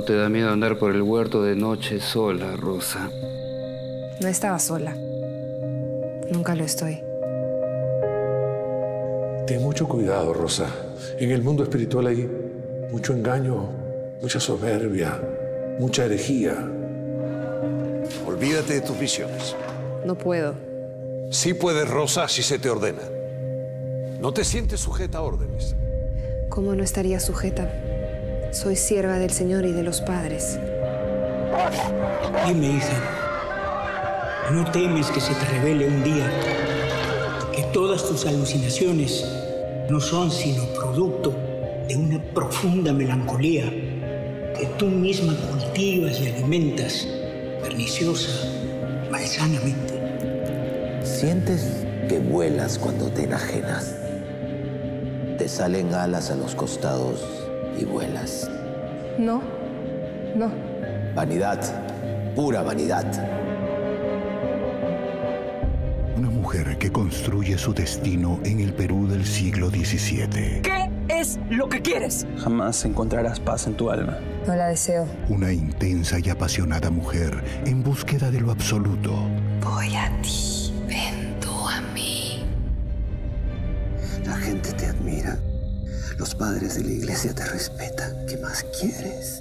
¿No te da miedo andar por el huerto de noche sola, Rosa? No estaba sola. Nunca lo estoy. Ten mucho cuidado, Rosa. En el mundo espiritual hay mucho engaño, mucha soberbia, mucha herejía. Olvídate de tus visiones. No puedo. Sí puedes, Rosa, si se te ordena. No te sientes sujeta a órdenes. ¿Cómo no estaría sujeta? Soy sierva del Señor y de los padres. Dime, hija, ¿no temes que se te revele un día que todas tus alucinaciones no son sino producto de una profunda melancolía que tú misma cultivas y alimentas perniciosa, malsanamente? ¿Sientes que vuelas cuando te enajenas? Te salen alas a los costados y vuelas. No. Vanidad, pura vanidad. Una mujer que construye su destino en el Perú del siglo XVII. ¿Qué es lo que quieres? Jamás encontrarás paz en tu alma. No la deseo. Una intensa y apasionada mujer en búsqueda de lo absoluto. Voy a ti. Ven tú a mí. La gente te admira. Los padres de la iglesia te respetan. ¿Qué más quieres?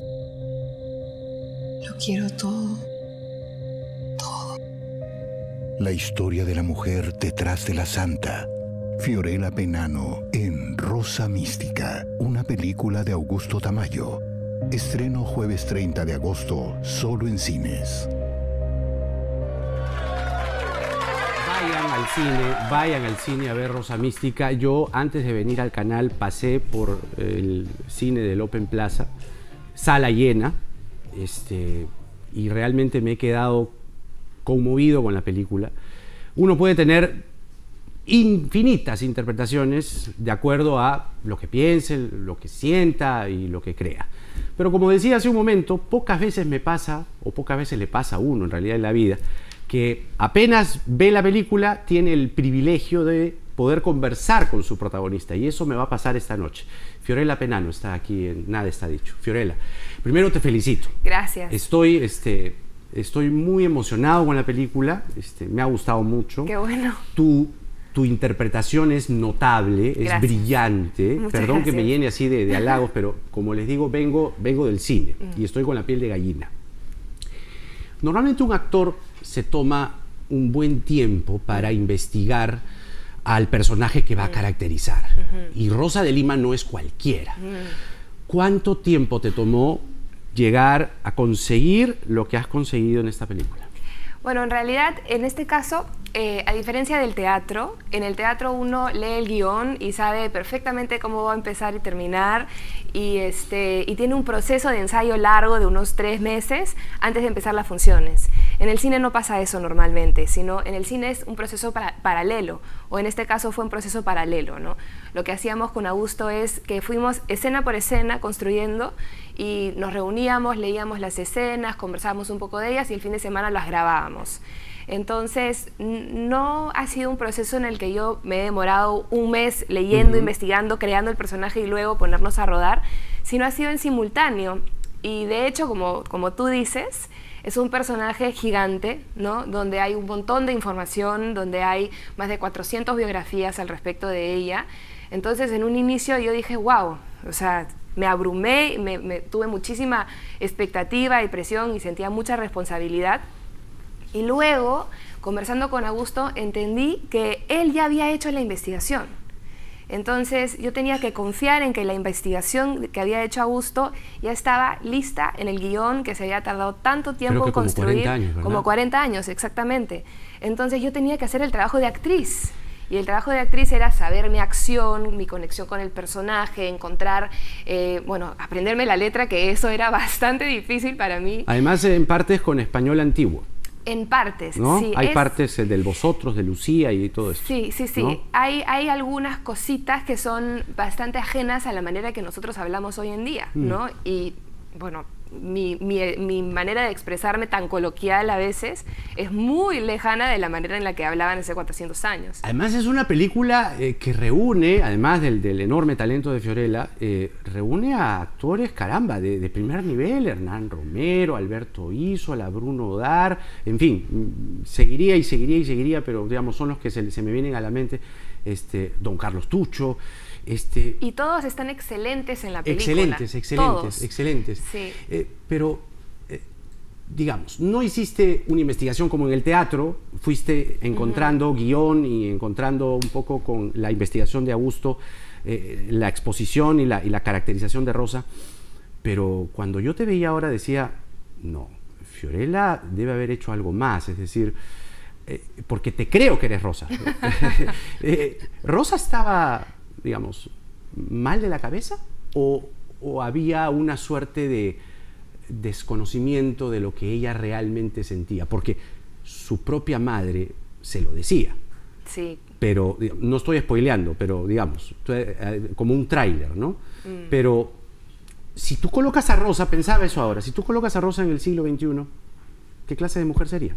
Lo quiero todo. Todo. La historia de la mujer detrás de la santa. Fiorella Penano en Rosa Mística, una película de Augusto Tamayo. Estreno jueves 30 de agosto, solo en cines. Vayan al cine a ver Rosa Mística. Yo, antes de venir al canal, pasé por el cine del Open Plaza, sala llena, y realmente me he quedado conmovido con la película. Uno puede tener infinitas interpretaciones de acuerdo a lo que piense, lo que sienta y lo que crea. Pero como decía hace un momento, pocas veces me pasa, o pocas veces le pasa a uno en realidad en la vida, que apenas ve la película tiene el privilegio de poder conversar con su protagonista, y eso me va a pasar esta noche. Fiorella Penano está aquí en Nada Está Dicho. Fiorella, primero te felicito. Gracias. Estoy muy emocionado con la película, me ha gustado mucho. Qué bueno. Tu interpretación es notable, Gracias. Es brillante. Muchas Perdón gracias. que me llene así de halagos, pero como les digo, vengo del cine y estoy con la piel de gallina. Normalmente un actor se toma un buen tiempo para investigar al personaje que va a caracterizar. Y Rosa de Lima no es cualquiera. ¿Cuánto tiempo te tomó llegar a conseguir lo que has conseguido en esta película? Bueno, en realidad, en este caso, a diferencia del teatro, en el teatro uno lee el guión y sabe perfectamente cómo va a empezar y terminar, y tiene un proceso de ensayo largo de unos 3 meses antes de empezar las funciones. En el cine no pasa eso normalmente, sino en el cine es un proceso paralelo, o en este caso fue un proceso paralelo, ¿no? Lo que hacíamos con Augusto es que fuimos escena por escena construyendo, y nos reuníamos, leíamos las escenas, conversábamos un poco de ellas y el fin de semana las grabábamos. Entonces, no ha sido un proceso en el que yo me he demorado un mes leyendo, investigando, creando el personaje y luego ponernos a rodar, sino ha sido en simultáneo. Y de hecho, como tú dices, es un personaje gigante, ¿no? Donde hay un montón de información, donde hay más de 400 biografías al respecto de ella. Entonces, en un inicio yo dije, wow, o sea, me abrumé, tuve muchísima expectativa y presión y sentía mucha responsabilidad. Y luego, conversando con Augusto, entendí que él ya había hecho la investigación. Entonces, yo tenía que confiar en que la investigación que había hecho Augusto ya estaba lista en el guión, que se había tardado tanto tiempo en construir. 40 años, ¿verdad? Como 40 años, exactamente. Entonces, yo tenía que hacer el trabajo de actriz. Y el trabajo de actriz era saber mi acción, mi conexión con el personaje, encontrar, aprenderme la letra, que eso era bastante difícil para mí. Además, en partes con español antiguo. En partes, ¿no? sí. Hay partes del vosotros, de Lucía y todo esto. Sí. ¿no? Hay algunas cositas que son bastante ajenas a la manera que nosotros hablamos hoy en día, ¿no? Y bueno, mi manera de expresarme tan coloquial a veces es muy lejana de la manera en la que hablaban hace 400 años. Además es una película que reúne, además del enorme talento de Fiorella, reúne a actores, caramba, de primer nivel: Hernán Romero, Alberto Isola, Bruno Odar, en fin, seguiría y seguiría y seguiría, pero digamos son los que se me vienen a la mente, don Carlos Tucho. Y todos están excelentes en la película. Excelentes. Sí. Pero, digamos, no hiciste una investigación como en el teatro, fuiste encontrando guión y encontrando un poco con la investigación de Augusto, la exposición y la caracterización de Rosa, pero cuando yo te veía ahora decía, no, Fiorella debe haber hecho algo más, es decir, porque te creo que eres Rosa. ¿Rosa estaba, digamos, mal de la cabeza o había una suerte de desconocimiento de lo que ella realmente sentía? Porque su propia madre se lo decía. Sí. Pero, no estoy spoileando, pero digamos, como un tráiler, ¿no? Pero si tú colocas a Rosa, pensaba eso ahora, si tú colocas a Rosa en el siglo XXI, ¿qué clase de mujer sería?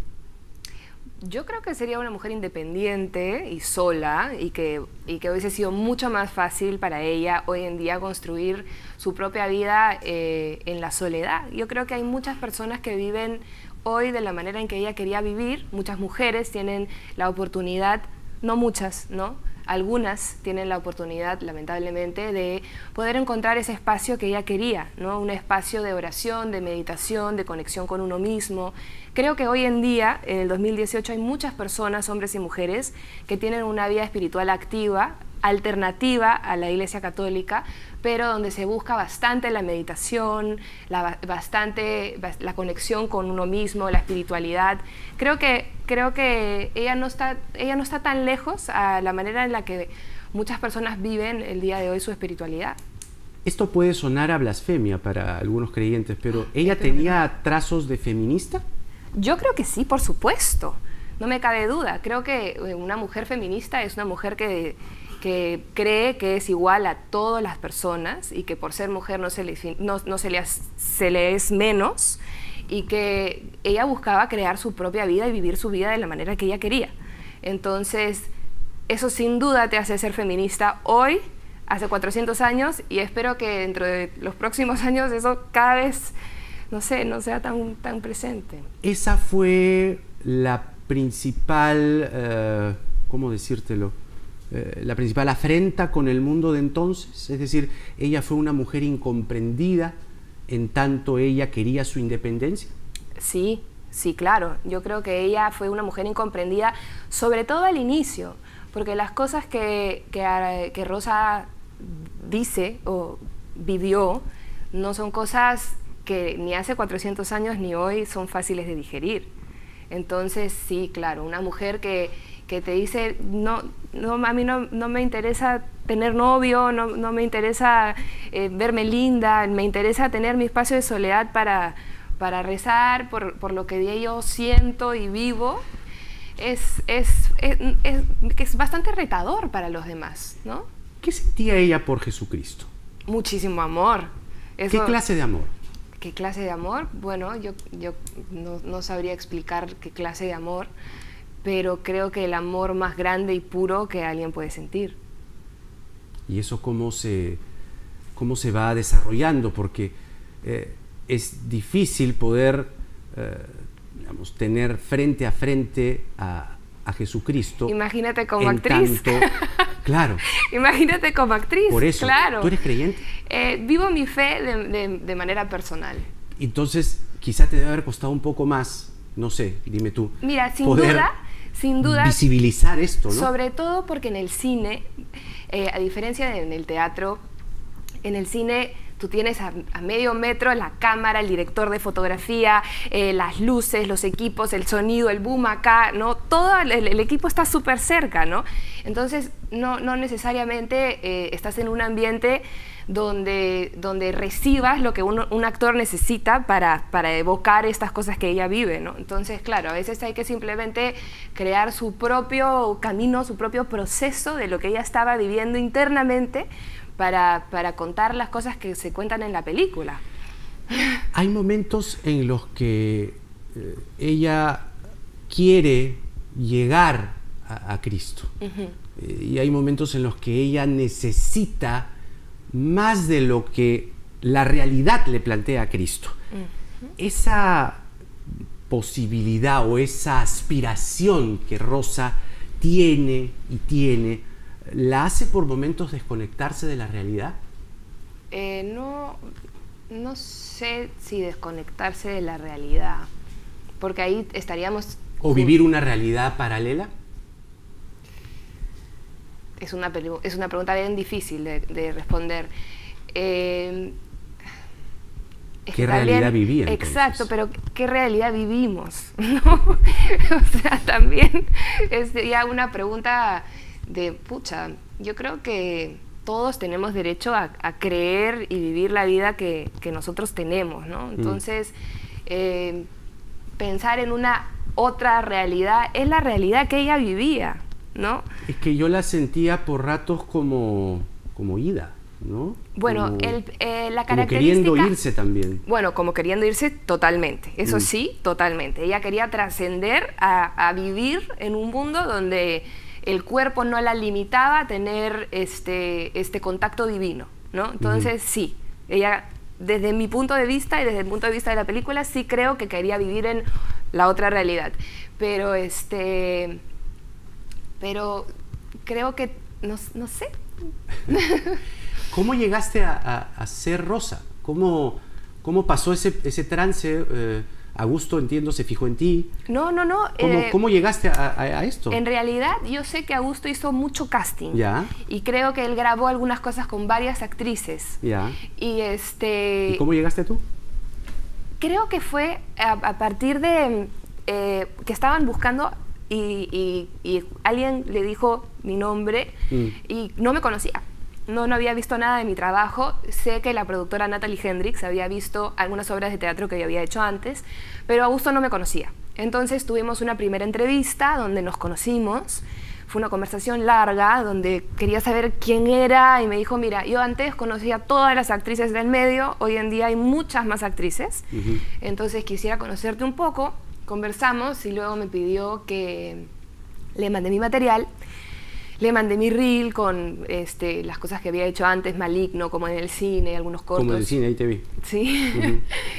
Yo creo que sería una mujer independiente y sola y que hubiese sido mucho más fácil para ella hoy en día construir su propia vida en la soledad. Yo creo que hay muchas personas que viven hoy de la manera en que ella quería vivir. Muchas mujeres tienen la oportunidad, no muchas, ¿no? Algunas tienen la oportunidad, lamentablemente, de poder encontrar ese espacio que ella quería, ¿no? Un espacio de oración, de meditación, de conexión con uno mismo. Creo que hoy en día, en el 2018, hay muchas personas, hombres y mujeres, que tienen una vida espiritual activa, alternativa a la Iglesia Católica, pero donde se busca bastante la meditación, la conexión con uno mismo, la espiritualidad. Creo que ella no está tan lejos a la manera en la que muchas personas viven el día de hoy su espiritualidad. Esto puede sonar a blasfemia para algunos creyentes, pero ¿ella tenía trazos de feminista? Yo creo que sí, por supuesto. No me cabe duda. Creo que una mujer feminista es una mujer que cree que es igual a todas las personas y que por ser mujer no se le es menos, y que ella buscaba crear su propia vida y vivir su vida de la manera que ella quería. Entonces, eso sin duda te hace ser feminista hoy, hace 400 años, y espero que dentro de los próximos años eso cada vez, no sea tan presente. Esa fue la principal, ¿cómo decírtelo? La principal afrenta con el mundo de entonces, es decir, ella fue una mujer incomprendida en tanto ella quería su independencia. Sí, claro. Yo creo que ella fue una mujer incomprendida, sobre todo al inicio, porque las cosas que Rosa dice o vivió no son cosas que ni hace 400 años ni hoy son fáciles de digerir. Entonces, sí, claro, una mujer que te dice, no, a mí no me interesa tener novio, no me interesa verme linda, me interesa tener mi espacio de soledad para rezar por lo que yo siento y vivo, es bastante retador para los demás, ¿no? ¿Qué sentía ella por Jesucristo? Muchísimo amor. ¿Qué clase de amor? ¿Qué clase de amor? Bueno, yo no sabría explicar qué clase de amor, pero creo que el amor más grande y puro que alguien puede sentir. ¿Y eso cómo se va desarrollando? Porque es difícil poder, digamos, tener frente a frente a Jesucristo. Imagínate como actriz. Claro. Imagínate como actriz. Por eso, claro. ¿Tú eres creyente? Vivo mi fe de manera personal. Entonces, quizá te debe haber costado un poco más, no sé, dime tú. Mira, sin duda, visibilizar esto, ¿no? Sobre todo porque en el cine, a diferencia de en el teatro, en el cine tú tienes a medio metro la cámara, el director de fotografía, las luces, los equipos, el sonido, el boom acá, ¿no? Todo el equipo está súper cerca, ¿no? Entonces, no necesariamente estás en un ambiente donde recibas lo que un actor necesita para evocar estas cosas que ella vive, ¿no? Entonces, claro, a veces hay que simplemente crear su propio camino, su propio proceso de lo que ella estaba viviendo internamente para contar las cosas que se cuentan en la película. Hay momentos en los que ella quiere llegar a Cristo. Y hay momentos en los que ella necesita más de lo que la realidad le plantea a Cristo. Esa posibilidad o esa aspiración que Rosa tiene, ¿la hace por momentos desconectarse de la realidad? No sé si desconectarse de la realidad, porque ahí estaríamos... ¿O vivir una realidad paralela? Es una pregunta bien difícil de responder. ¿Qué realidad vivían? Exacto, pero ¿qué realidad vivimos? ¿No? O sea, también es ya una pregunta de, pucha, yo creo que todos tenemos derecho a creer y vivir la vida que nosotros tenemos, ¿no? Entonces, pensar en una otra realidad es la realidad que ella vivía, ¿no? Es que yo la sentía por ratos como ida, ¿no? Bueno, como, la característica... Como queriendo irse también. Bueno, como queriendo irse totalmente, eso sí, totalmente. Ella quería trascender a vivir en un mundo donde el cuerpo no la limitaba a tener este contacto divino, ¿no? Entonces, sí, ella, desde mi punto de vista y desde el punto de vista de la película, sí creo que quería vivir en la otra realidad. Pero, pero creo que, no sé. ¿Cómo llegaste a ser Rosa? ¿Cómo pasó ese trance? Augusto, entiendo, se fijó en ti. No. ¿Cómo llegaste a esto? En realidad, yo sé que Augusto hizo mucho casting. Ya. Y creo que él grabó algunas cosas con varias actrices. Ya. ¿Y cómo llegaste tú? Creo que fue a partir de que estaban buscando y alguien le dijo mi nombre y no me conocía. No había visto nada de mi trabajo. Sé que la productora Natalie Hendricks había visto algunas obras de teatro que yo había hecho antes, pero Augusto no me conocía. Entonces tuvimos una primera entrevista donde nos conocimos. Fue una conversación larga donde quería saber quién era y me dijo, mira, yo antes conocía a todas las actrices del medio, hoy en día hay muchas más actrices, entonces quisiera conocerte un poco. Conversamos y luego me pidió que le mandé mi material. Le mandé mi reel con las cosas que había hecho antes, Maligno, como en el cine, algunos cortos. Como en el cine, ahí te vi. Sí.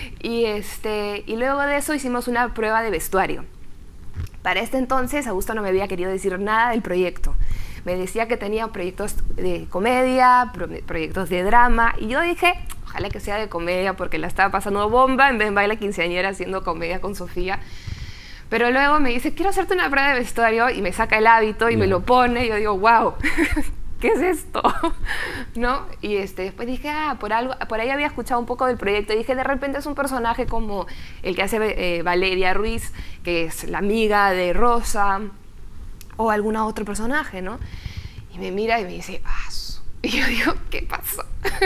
Y luego de eso hicimos una prueba de vestuario. Para este entonces, Augusto no me había querido decir nada del proyecto. Me decía que tenía proyectos de comedia, proyectos de drama, y yo dije, ojalá que sea de comedia, porque la estaba pasando bomba en Baila Quinceañera haciendo comedia con Sofía. Pero luego me dice, quiero hacerte una prueba de vestuario, y me saca el hábito y me lo pone, y yo digo, wow, ¿qué es esto? ¿No? Y después dije, por ahí había escuchado un poco del proyecto, y dije, de repente es un personaje como el que hace Valeria Ruiz, que es la amiga de Rosa, o algún otro personaje, ¿no? Y me mira y me dice, y yo digo, ¿qué pasó?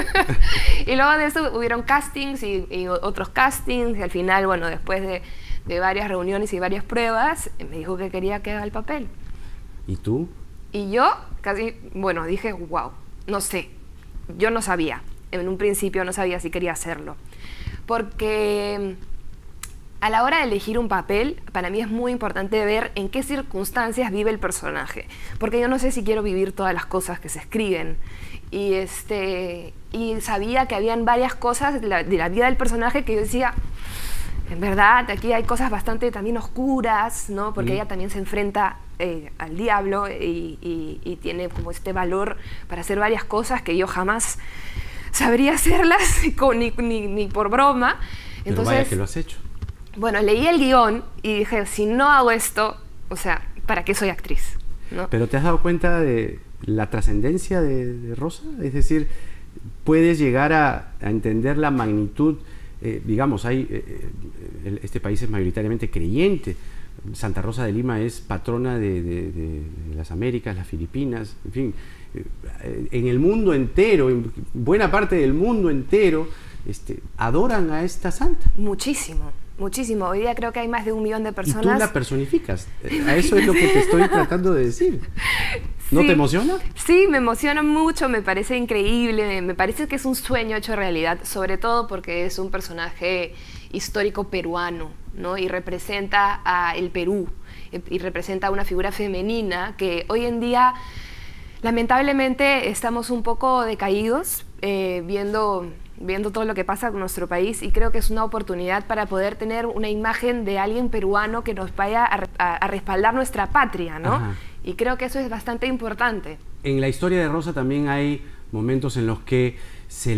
Y luego de eso hubieron castings y otros castings, y al final, bueno, después de varias reuniones y varias pruebas, me dijo que quería que haga el papel. ¿Y tú? Y yo casi, bueno, dije, wow, no sé, yo no sabía, en un principio no sabía si quería hacerlo, porque a la hora de elegir un papel, para mí es muy importante ver en qué circunstancias vive el personaje, porque yo no sé si quiero vivir todas las cosas que se escriben, y sabía que habían varias cosas de la vida del personaje que yo decía, en verdad, aquí hay cosas bastante también oscuras, ¿no? Porque ella también se enfrenta al diablo y tiene como este valor para hacer varias cosas que yo jamás sabría hacerlas ni por broma. Pero entonces, vaya que lo has hecho. Bueno, leí el guión y dije, si no hago esto, o sea, ¿para qué soy actriz? ¿No? ¿Pero te has dado cuenta de la trascendencia de Rosa? Es decir, puedes llegar a entender la magnitud. Digamos, este país es mayoritariamente creyente. Santa Rosa de Lima es patrona de las Américas, las Filipinas, en fin, en el mundo entero, en buena parte del mundo entero, adoran a esta santa. Muchísimo, muchísimo. Hoy día creo que hay más de 1 millón de personas. Y tú la personificas. A eso es lo que te estoy tratando de decir. ¿No te emociona? Sí, me emociona mucho, me parece increíble, me parece que es un sueño hecho realidad, sobre todo porque es un personaje histórico peruano, ¿no? Y representa a el Perú, y representa a una figura femenina que hoy en día, lamentablemente, estamos un poco decaídos, viendo todo lo que pasa con nuestro país, y creo que es una oportunidad para poder tener una imagen de alguien peruano que nos vaya a respaldar nuestra patria, ¿no? Ajá. Y creo que eso es bastante importante. En la historia de Rosa también hay momentos en los que se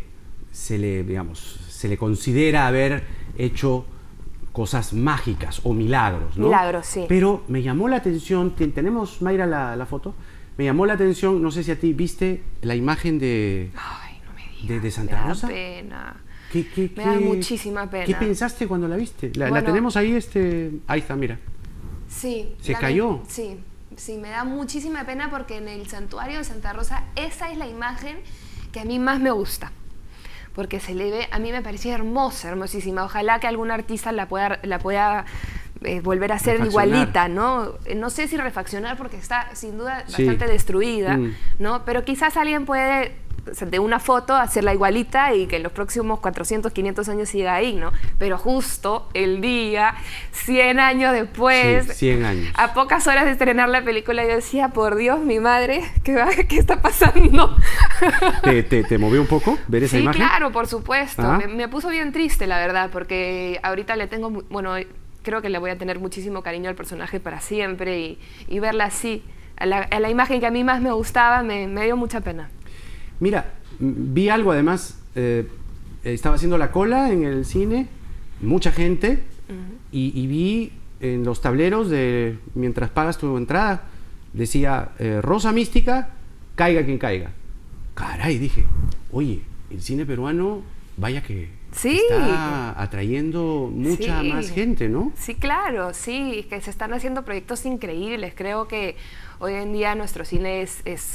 le considera haber hecho cosas mágicas o milagros, ¿no? Milagros, sí. Pero me llamó la atención, ¿tenemos, Mayra, la foto? Me llamó la atención, no sé si a ti viste la imagen de... Ay, no me digas, de Santa Rosa. Me da pena. ¿Qué, me da muchísima pena. ¿Qué pensaste cuando la viste? La Bueno, tenemos ahí, ahí está, mira. Sí. ¿Se cayó? Sí, me da muchísima pena porque en el santuario de Santa Rosa esa es la imagen que a mí más me gusta. Porque se le ve, a mí me parecía hermosa, hermosísima. Ojalá que algún artista la pueda volver a hacer igualita, ¿no? No sé si refaccionar porque está sin duda bastante destruida, ¿no? Pero quizás alguien puede, de una foto, hacerla igualita y que en los próximos 400, 500 años siga ahí, ¿no? Pero justo el día, 100 años después, 100 años. A pocas horas de estrenar la película, yo decía, por Dios, mi madre, ¿qué está pasando? ¿Te movió un poco ver esa imagen? Sí, claro, por supuesto. ¿Ah? Me puso bien triste, la verdad, porque ahorita le tengo, bueno, creo que le voy a tener muchísimo cariño al personaje para siempre, y verla así, a la imagen que a mí más me gustaba, me dio mucha pena. Mira, vi algo además, estaba haciendo la cola en el cine, mucha gente, y vi en los tableros de mientras pagas tu entrada, decía Rosa Mística, caiga quien caiga. Caray, dije, oye, el cine peruano, vaya que está atrayendo mucha más gente, ¿no? Sí, claro, sí, que se están haciendo proyectos increíbles. Creo que hoy en día nuestro cine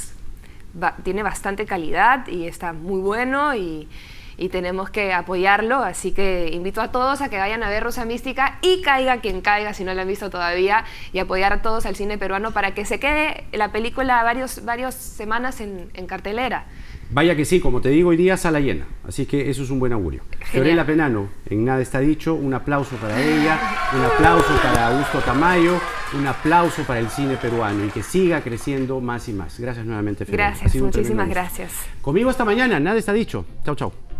tiene bastante calidad y está muy bueno, y tenemos que apoyarlo, así que invito a todos a que vayan a ver Rosa Mística y caiga quien caiga si no la han visto todavía, y apoyar a todos al cine peruano para que se quede la película varias semanas en cartelera. Vaya que sí, como te digo, hoy día sala llena, así que eso es un buen augurio. Fiorella Penano, en Nada está dicho, un aplauso para ella, un aplauso para Augusto Tamayo, un aplauso para el cine peruano, y que siga creciendo más y más. Gracias nuevamente, Fiorella. Gracias, muchísimas gracias. Conmigo hasta mañana, Nada está dicho. Chau, chau.